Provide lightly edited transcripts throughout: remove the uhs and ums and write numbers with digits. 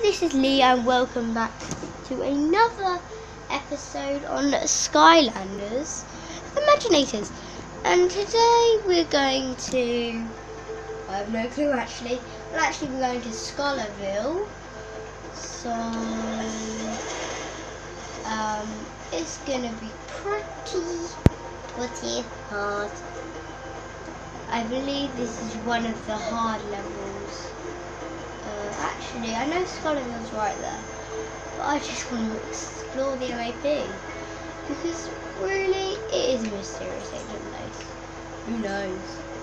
this is Lee and welcome back to another episode on Skylanders Imaginators. And today we're going to, I have no clue actually, but actually we're going to Scholarville. So, it's going to be pretty hard. I believe this is one of the hard levels. Actually, I know Scholarville's right there, but I just want to explore the MAP because really it is a mysterious alien place. Who knows?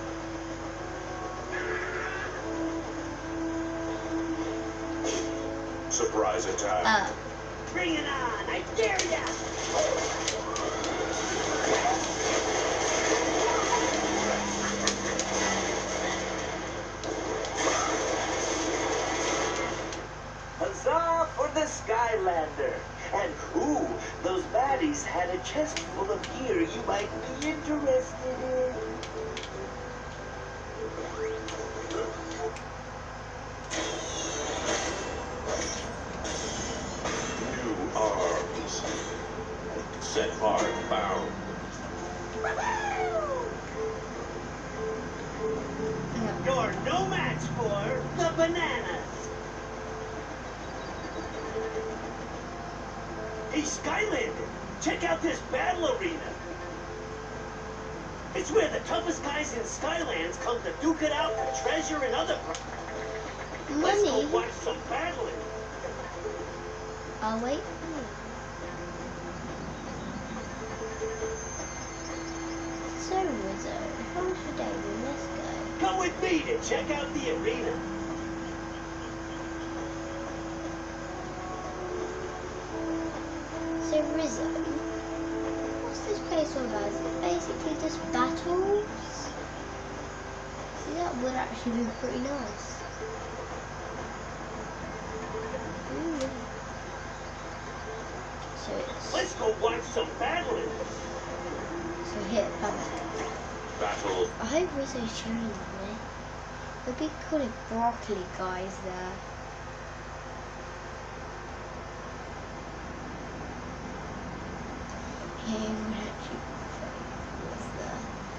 Surprise attack. Bring it on! I dare ya! Huzzah for the Skylander! And ooh, those baddies had a chest full of gear you might be interested in. New arms. Set hard bound. You're no match for the bananas! Hey, Skylander, check out this battle arena. It's where the toughest guys in Skylands come to duke it out for treasure and other. Let's go Money. watch some battling. I'll wait. So, Rizzo, how should I do? Let's go. Come with me to check out the arena. So Rizzo, what's this place all about? Is it basically just battles? See, that would actually be pretty nice. Ooh. So it's Let's go watch some battling. so hit panic. Battle. I hope Rizzo's cheering with me. It'd be cool if Broccoli guy's there. Yeah, he would actually was there.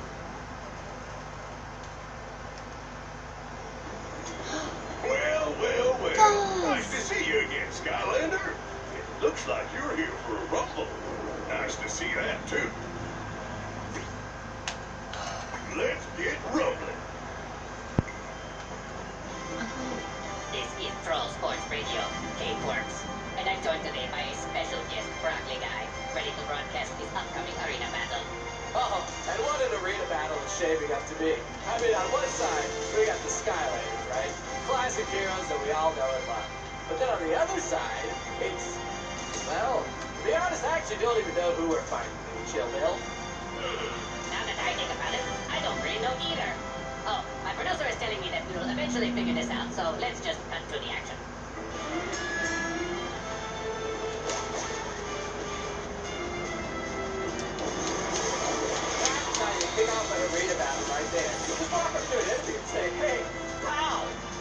Well. Guys. Nice to see you again, Skylander. It looks like you're here for a rumble. Nice to see that, too. Let's get rumbling. This is Troll Sports Radio, Kate Works, and I'm joined today by a special guest, Broccoli Guy, ready to broadcast his upcoming arena battle. Oh, and what an arena battle is shaping up to be. I mean, on one side, we got the Skylanders, right? Classic heroes that we all know and love. But then on the other side, it's, well, to be honest, I actually don't even know who we're fighting. Chill Bill. Now that I think about it, I don't really know either. Oh, my producer is telling me that we will eventually figure this out, so let's just cut to the action. That's how you kick off an arena battle right there. You just walk up to an enemy and say, hey, pow!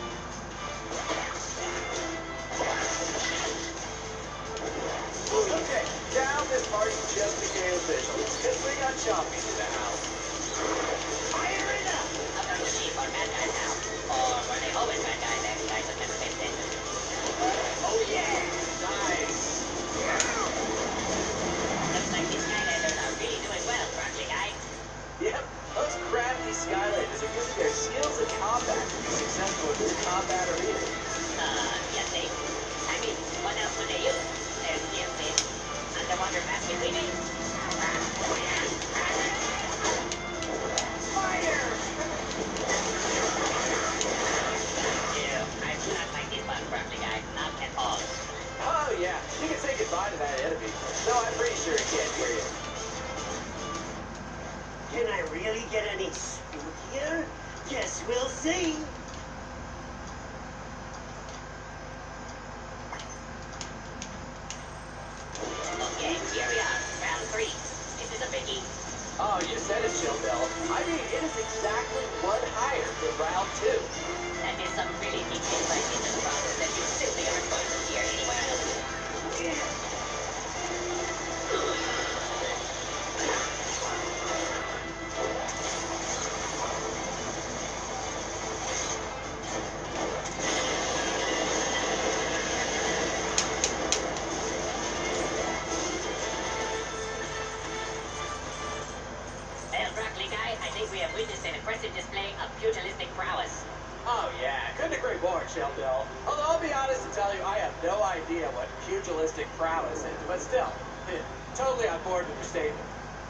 Okay, now this party just became official, because we got Chompy in the house. Fire it up! I'm going to see for bad guys now. Or were they always bad guys and guys that never paid attention? Oh yeah! Nice! Looks like these Skylanders are really doing well, Broccoli Guy. Yep, those crafty Skylanders are using their skills in combat to be successful in this combat arena. Yes, they. I mean, what else would they use? Their skills in underwater mass between Fire! Ew, I do not like this one, Broccoli Guy. Not at all. Oh yeah, you can say goodbye to that enemy. No, I'm pretty sure he can't hear you. Can I really get any spookier? Guess we'll see. Okay, here we are. Round 3. This is a biggie. Oh, you said it, Chill Bill. I mean, it is exactly one higher than round 2. That is some really deep insight into the process that you simply aren't going to no idea what pugilistic prowess is, but still, totally on board with your statement.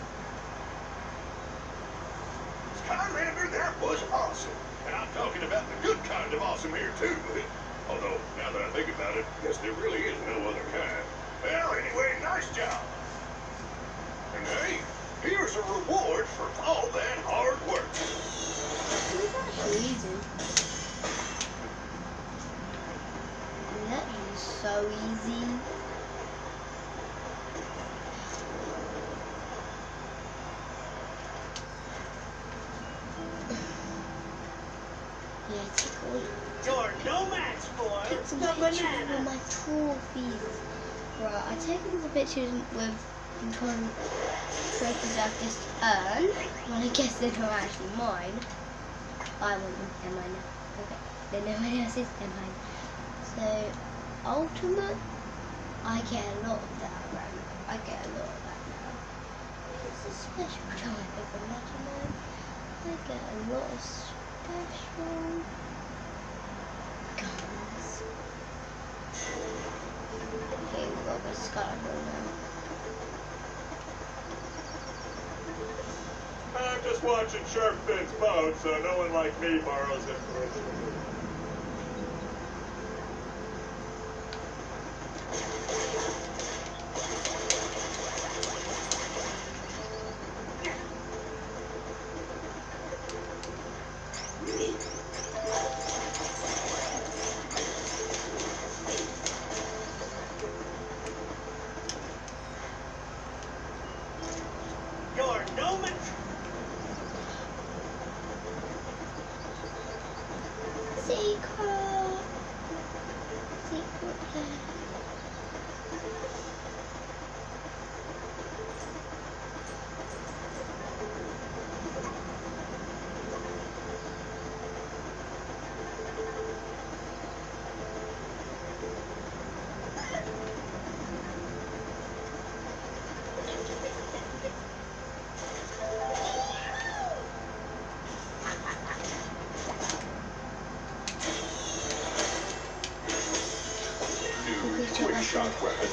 Skylander, that was awesome. And I'm talking about the good kind of awesome here, too. Although, now that I think about it, guess there really is no other kind. Well, anyway, nice job. And hey, here's a reward for all that hard work. It was actually easy. That is so easy. Yeah, it's cool. You're no match for Take some the pictures banana. of my trophies. Right, I taken the pictures with control trophies I've just earned. Well, I guess they're not actually mine. I want them, they're mine now. Okay, then no one else's, they're mine. So, ultimate, I get a lot of that around. I get a lot of that now. It's a special type of legendary. I get a lot of special guns. Okay, we've got the Skylander now. I'm just watching Shark Fin's boat, so no one like me borrows it for a You're no match. Secret! Secret plan. quick shot weapon.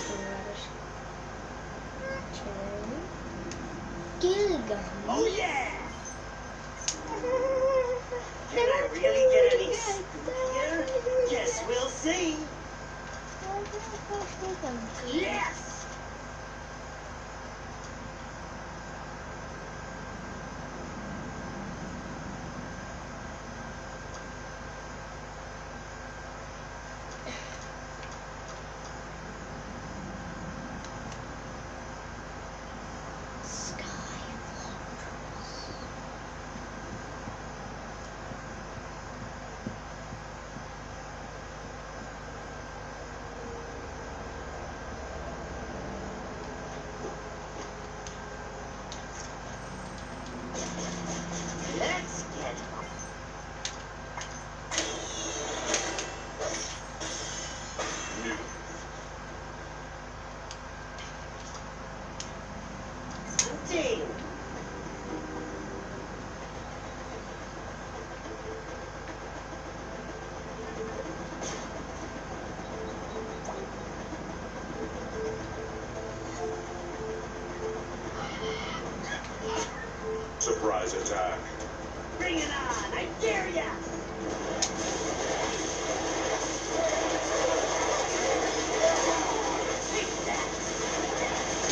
Gilligan. Oh yeah. Can I really get any spookier? Guess we'll see. Yes. Let's get New. hunting. Surprise attack. Bring it on. I dare ya. Take that.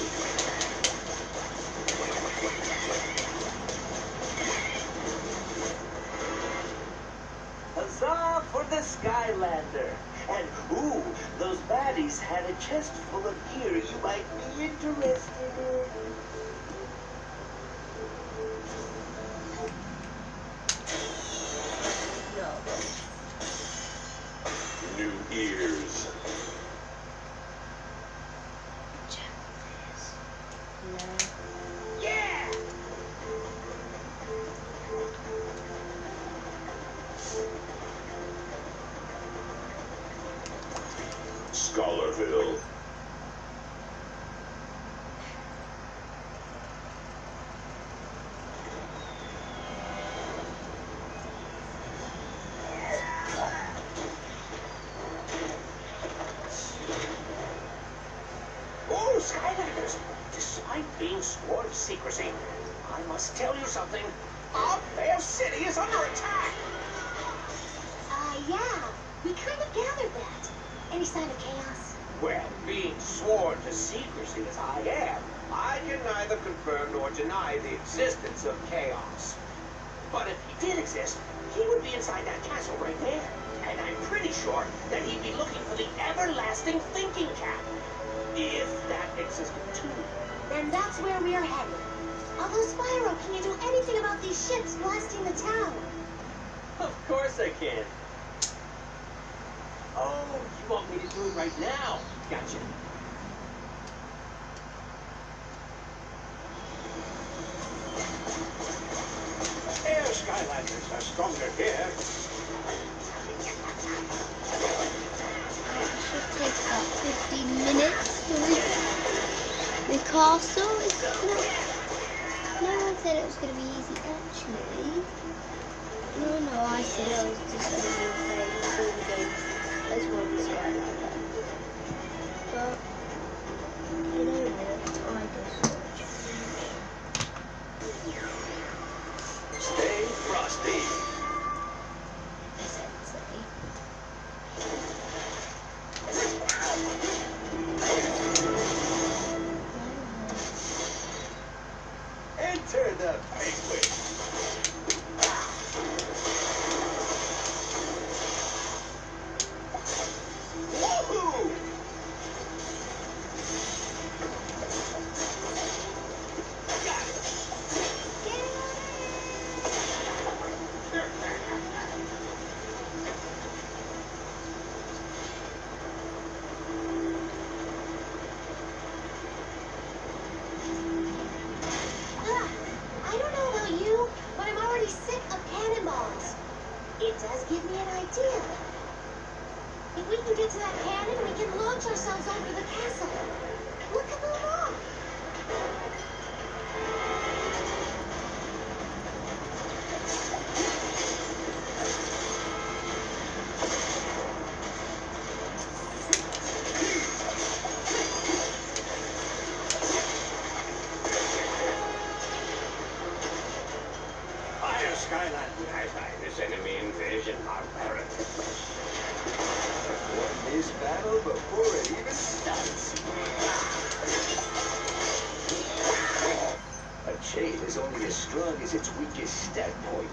Huzzah for the Skylander. And ooh, those baddies had a chest full of gear you might be interested in. No. New ears. No. Yeah! Scholarville. Skylanders, despite being sworn to secrecy, I must tell you something. Our fair city is under attack. Yeah. We kind of gathered that. Any sign of chaos? Well, being sworn to secrecy as I am, I can neither confirm nor deny the existence of chaos. But if he did exist, he would be inside that castle right there. And I'm pretty sure that he'd be looking for the everlasting thinking cap. If that existed too. Then that's where we are headed. Although, Spyro, can you do anything about these ships blasting the town? Of course I can. Oh, you want me to do it right now? Gotcha. Air Skylanders are stronger here. It should take about 15 minutes to reach the castle. It's not, no one said it was going to be easy, actually. No, I said it was just going to be playing all the games as one Skylander. But, you know what, I just Stay frosty. Sensei. Enter the banquet. Woohoo! Got it. I don't know about you, but I'm already sick of cannonballs. It does give me an idea. If we can get to that cannon, we can launch ourselves over the castle. What could go wrong? Fire Skylander. I find this enemy invasion barbaric. Won this battle before it even starts. A chain is only as strong as its weakest standpoint.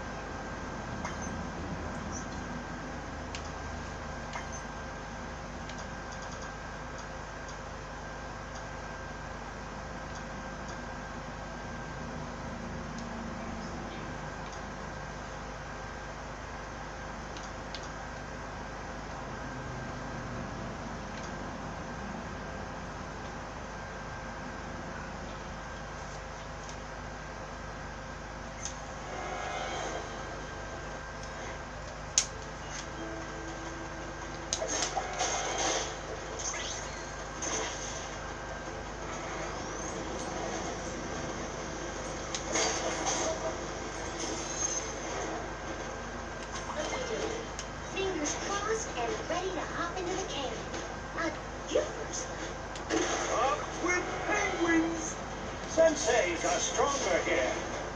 Fingers crossed and ready to hop into the cannon. You first, though. Up with penguins! Senseis are stronger here.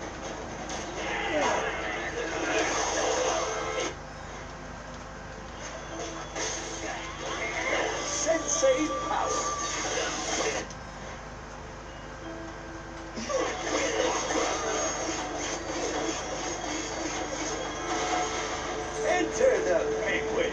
Sensei power. Enter the penguin.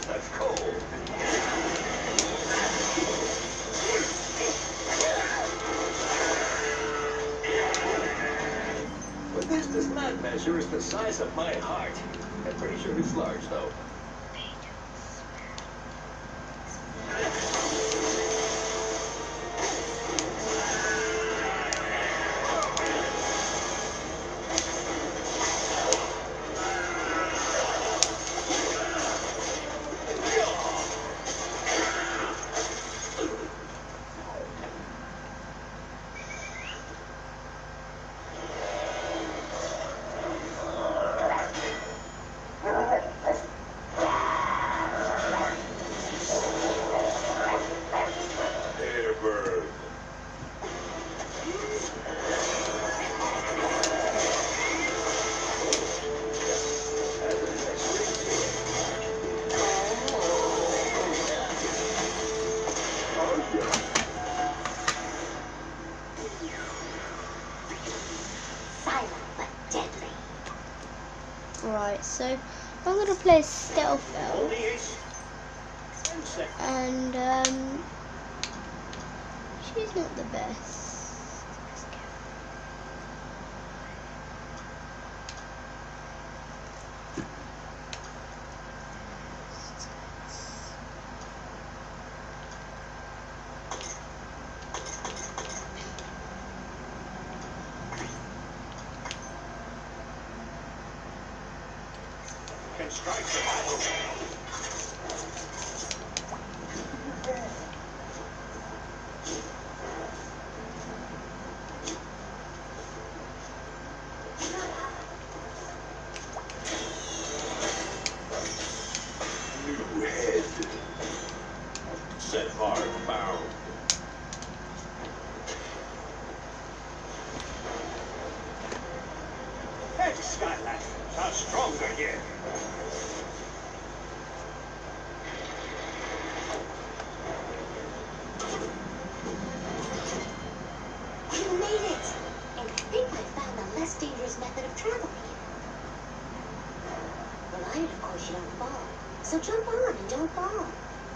That's cold. What this does not measure is the size of my heart. I'm pretty sure it's large, though. Hamburg. Silent but deadly. Right, so I'm gonna play Stealth Elf, Only is 10 seconds. and she's not the best. Can strike the battle. New head. Set hard bound. Hey, Skylash, how strong are you? You made it! And I think I found a less dangerous method of traveling. Provided, of course, you don't fall. So jump on and don't fall.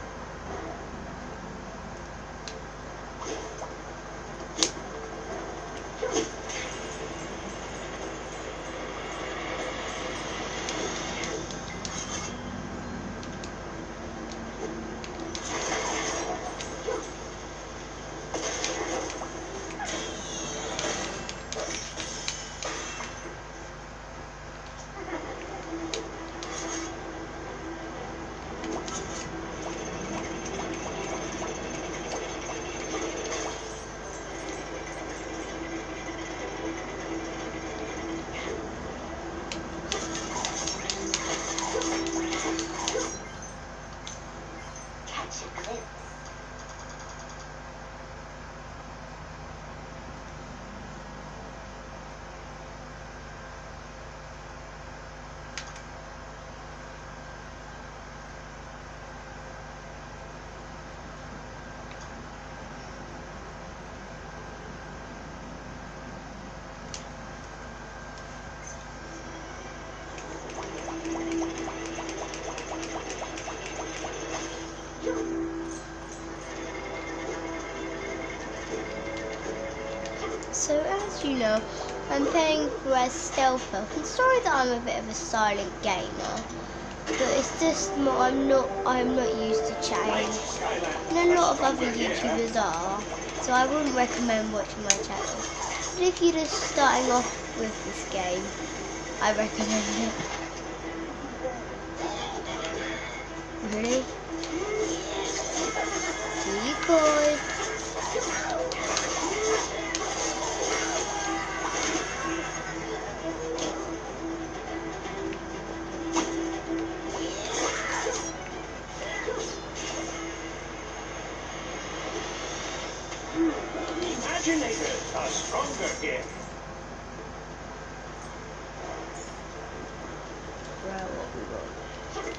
Catch a glimpse. So as you know, I'm playing for as Stealth Elf. And sorry that I'm a bit of a silent gamer, but it's just I'm not used to chatting, and a lot of other YouTubers are, so I wouldn't recommend watching my channel. But if you're just starting off with this game, I recommend it. Really? Decoy. Imaginators are stronger here. Right, what we got?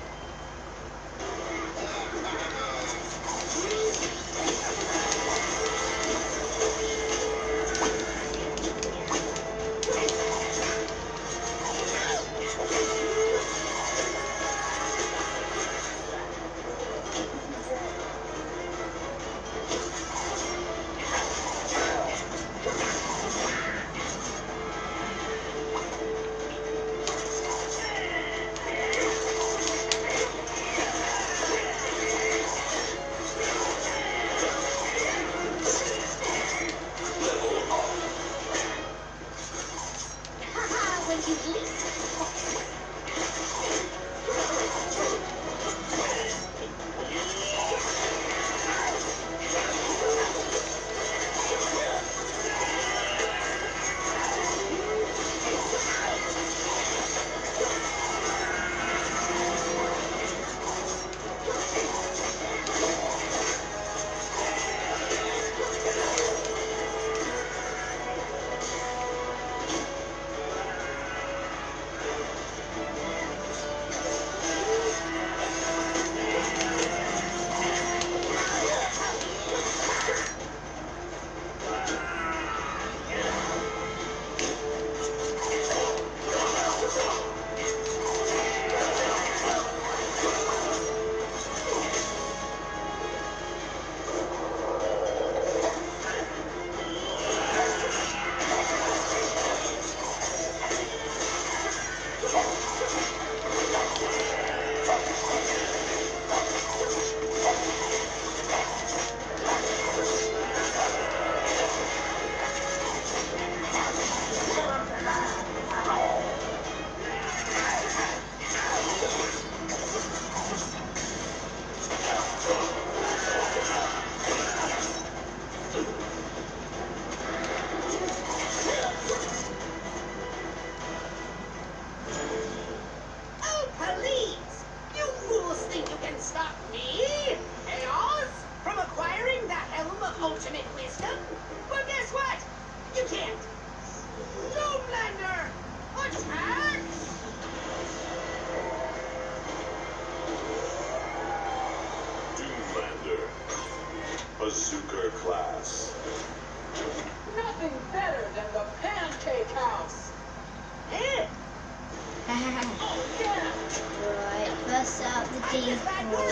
Bazooka class. Nothing better than the pancake house. Yeah. Oh yeah. Right, bust out the default.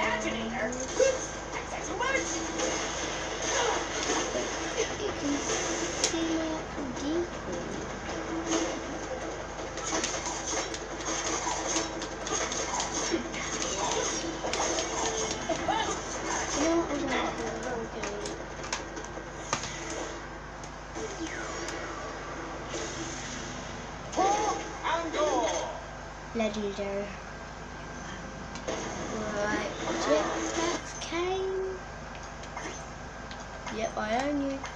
You can see like default. You know what I'm going to do? Pull and go. Legendary. Right, Jetpacks came. Yep, I own you.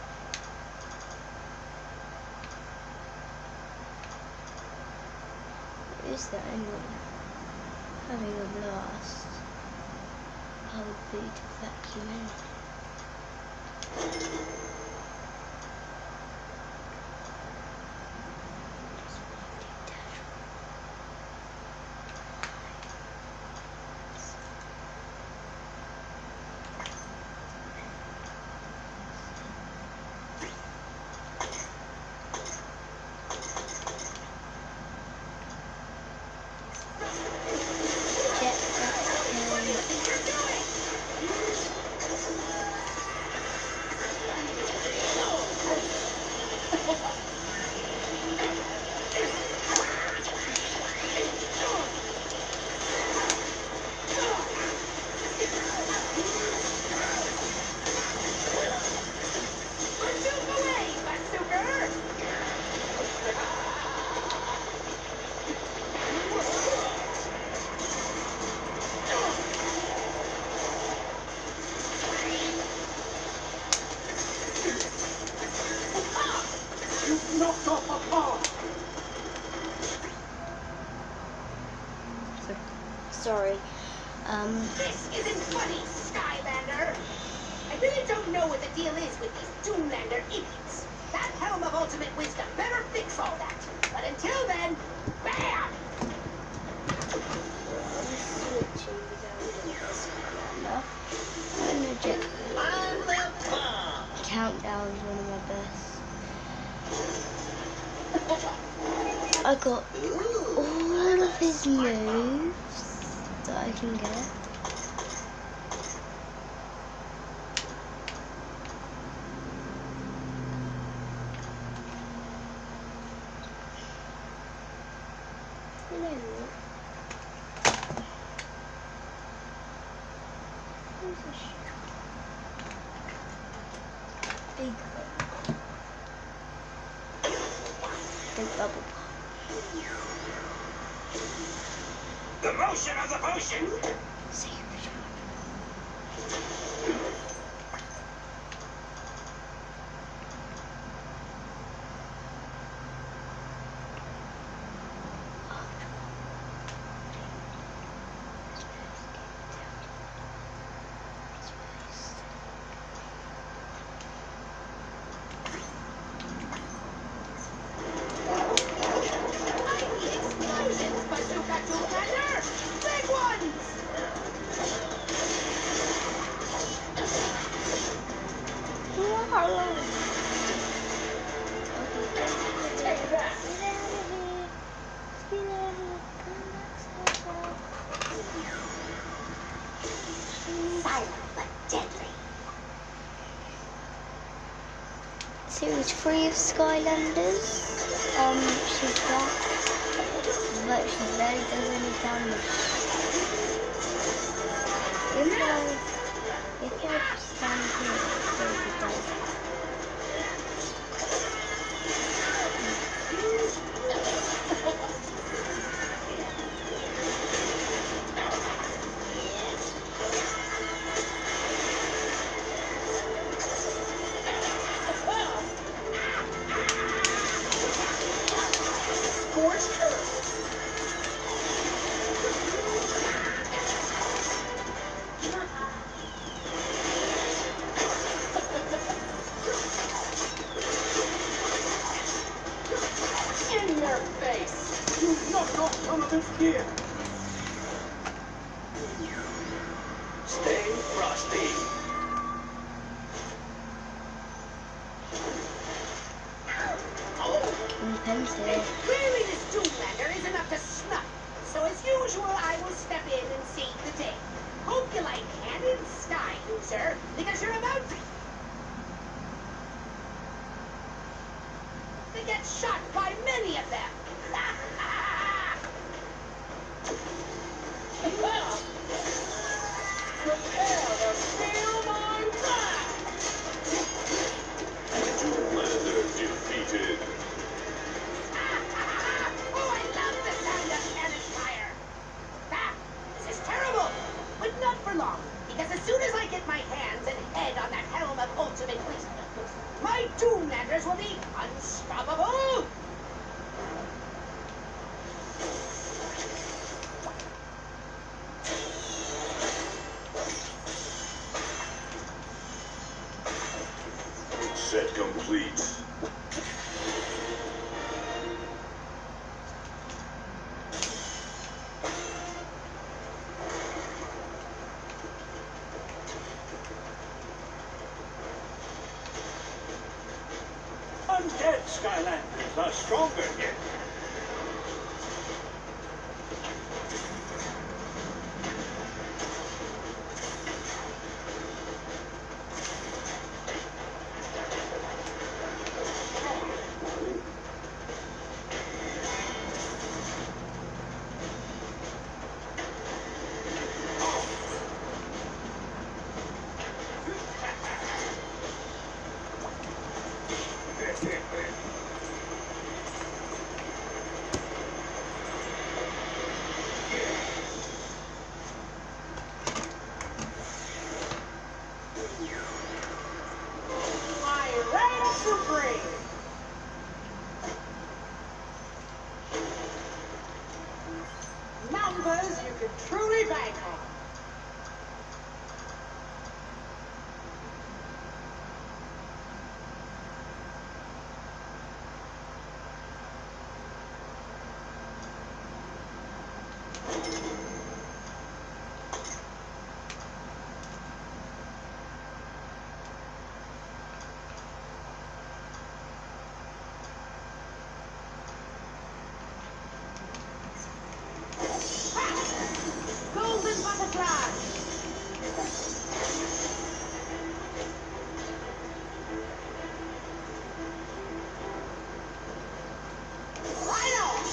What is that anyway? Having a blast. I would be to vacuum anything. Knocked off my car. Sorry. This isn't funny, Skylander. I really don't know what the deal is with these Doomlander idiots. That helm of ultimate wisdom better fix all that. But until then, bam! Countdown is one of my best. I got all of his moves that I can get. You know what? Where's the big bubble pop. The motion of the potion. See you, Explosions, Bazooka Doomlander! Big ones! Take that. Silent but deadly. Series 3 of Skylanders. She's back, but she barely does any damage. If I stand here, it does. Scorched earth. In your face. You knocked off some of his gear. Stay frosty. expensive. Clearly this Doomlander isn't up to snuff. So as usual, I will step in and save the day. Hope you like Cannon Sky, user, because you're about to get shot by many of them. Prepare to feel my wrath! Doomlander defeated. Oh, I love the sound of cannon fire. This is terrible, but not for long. Because as soon as I get my hands and head on that helm of ultimate wisdom, my Doomlanders will be unstoppable. Set complete. Undead Skylanders are stronger here. My Reign Supreme. Numbers you can truly bank on. Golden butterfly. Right on.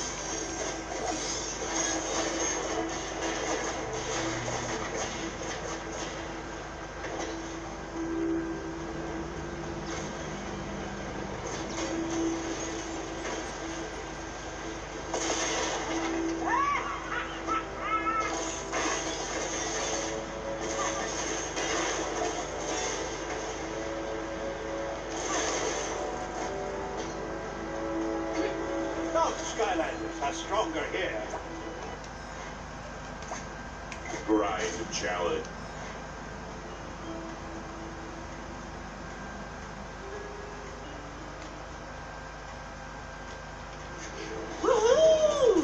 No Skylanders are stronger here. Grind challenge. Woohoo!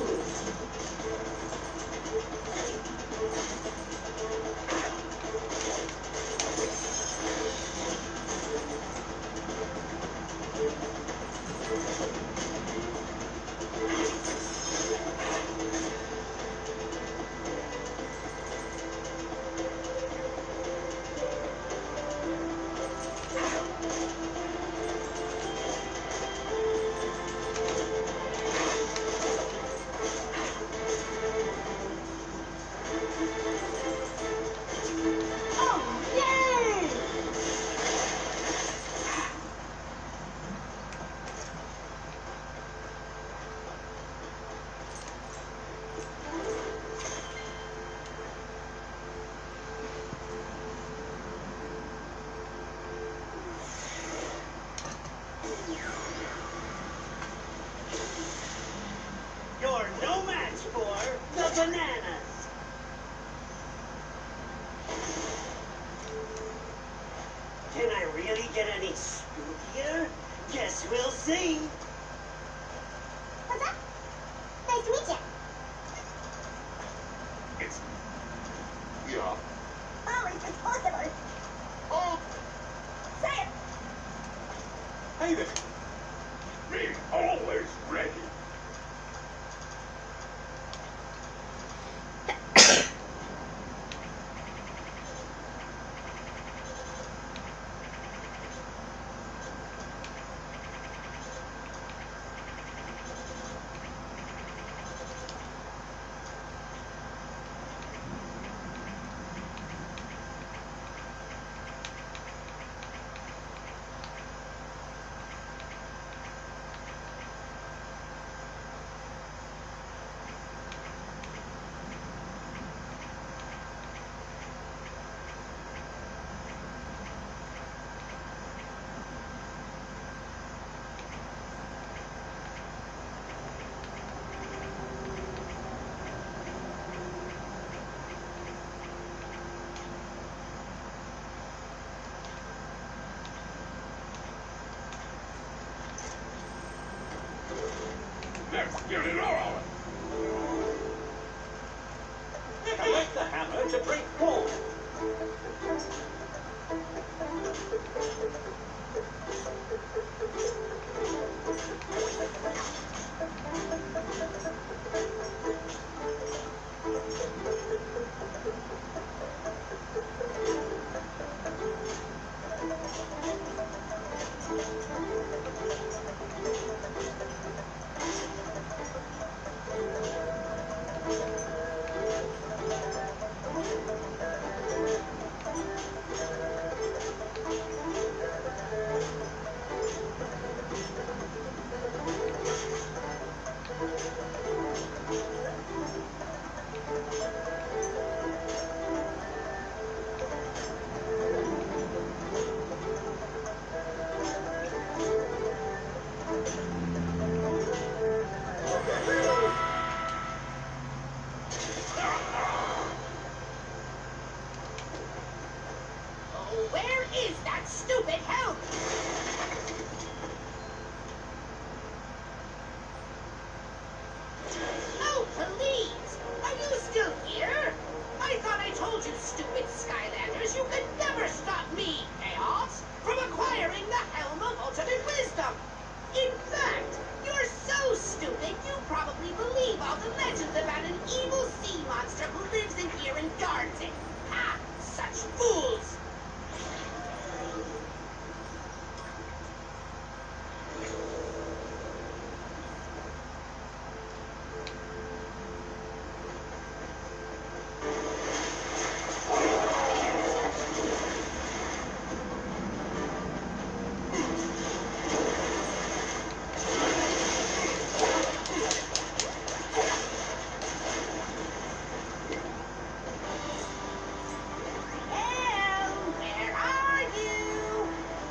Oh, yay! You're no match for the bananas. Can I really get any spookier? Guess we'll see. What's up? Nice to meet you. It's... Yeah. Oh, it's impossible. Oh, Say it. hey there. Me, always ready. Give it all. Collect the hammer to break walls. Oh, where is that stupid helm? Oh, please! Are you still here? I thought I told you, stupid Skylanders, you could never stop me, Chaos, from acquiring the Helm of Ultimate Wisdom. In fact, you're so stupid you probably believe all the legends about an evil sea monster who lives in here and guards it. Ha! Such fools! Helm, where are you?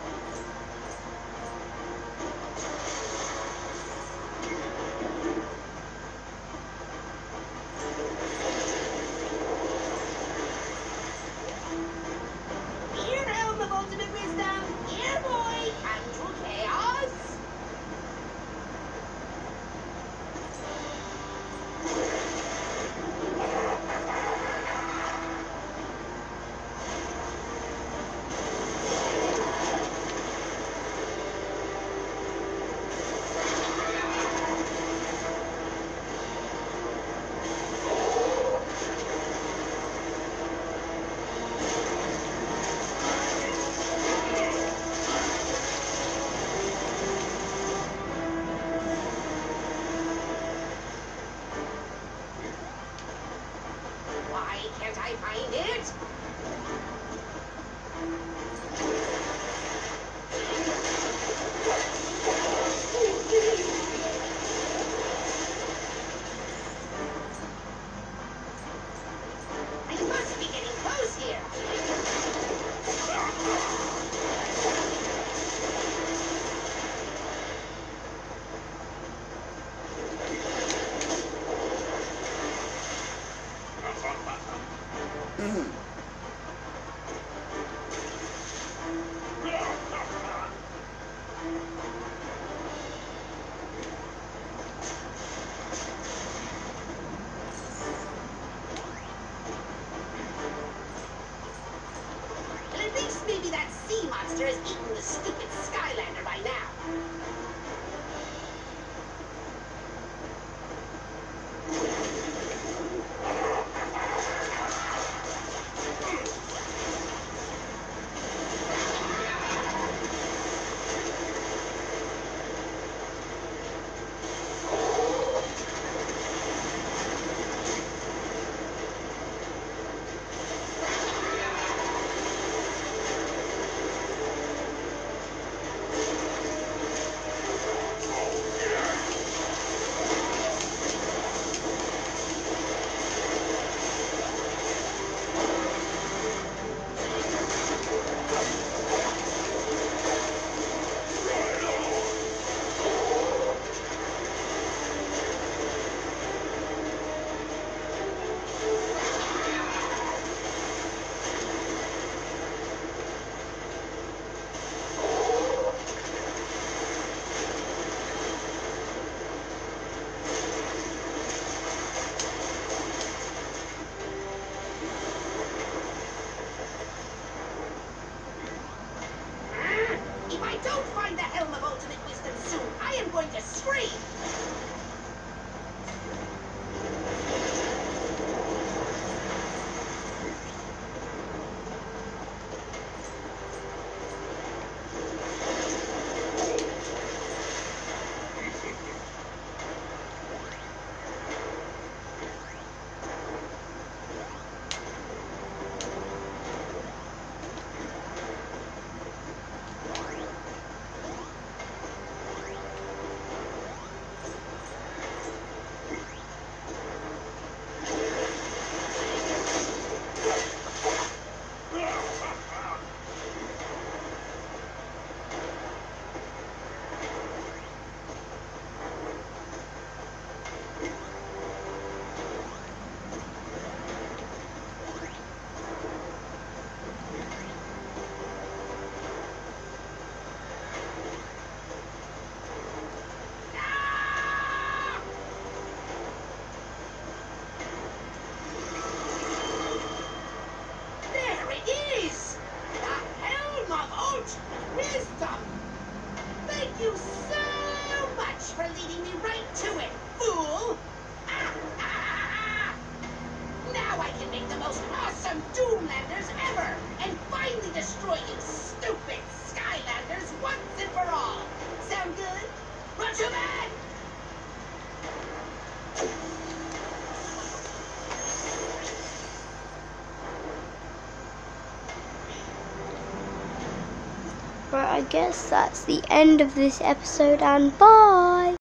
Here, Helm of Ultimate Wisdom. Here, boy. Come to Chaos. Why can't I find it? I must be getting close here. Well, at least maybe that sea monster has eaten the stupid Skylander by now. Right, I guess that's the end of this episode, and bye!